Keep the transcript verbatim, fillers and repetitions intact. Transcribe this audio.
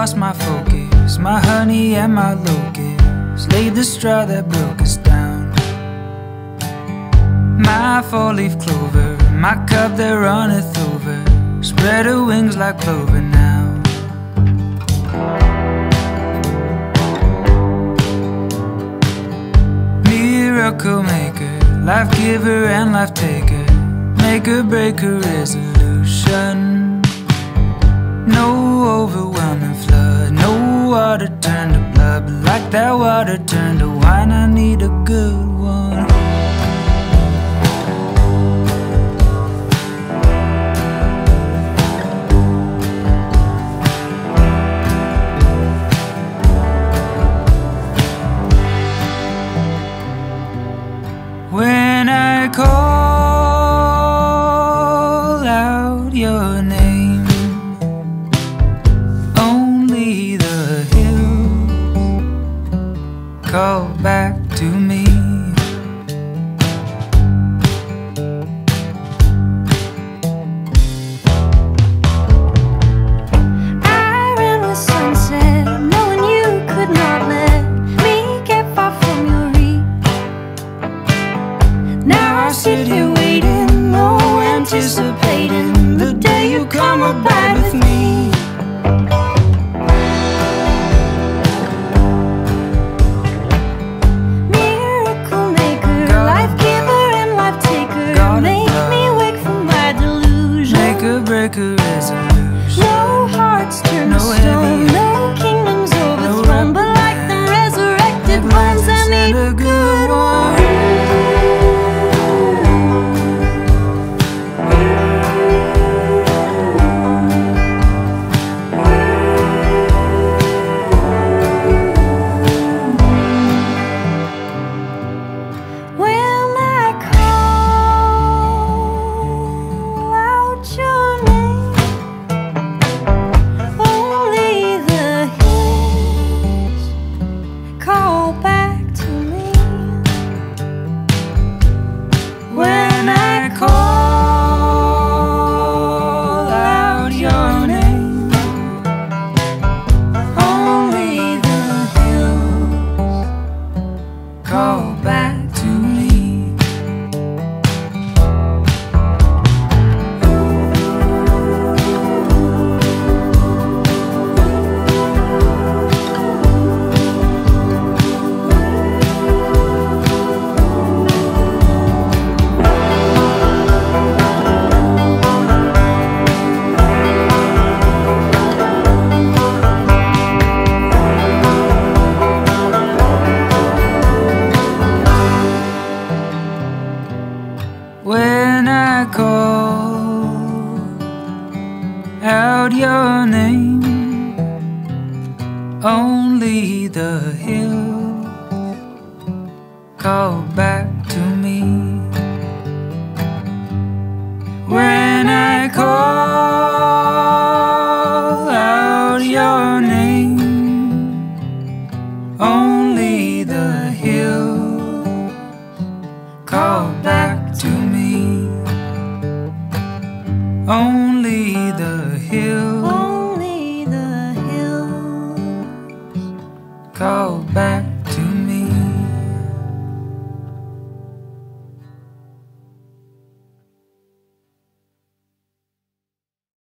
lost my focus. My honey and my locust laid the straw that broke us down. My four-leaf clover, my cup that runneth over, spread her wings like clover now. Miracle maker, life giver and life taker, maker breaker resolution. No overwhelming flood, no water turned to blood, but like that water turned to wine, I need a good one. When I call out your name, only the hills call back to me. I ran with sunset, knowing you could not let me get far from your reach. Now I sit here waiting, oh, anticipating the day you come abide with me. Miracle maker, life giver and life taker, make me wake from my delusion. Maker breaker resolution. No hearts turn to stone, no kingdoms overthrown, but like the resurrected ones, I need a good one. When I call out your name, only the hills call back to me. When I call out your name, only the hills call back to me. Only the hills, Only the hills call back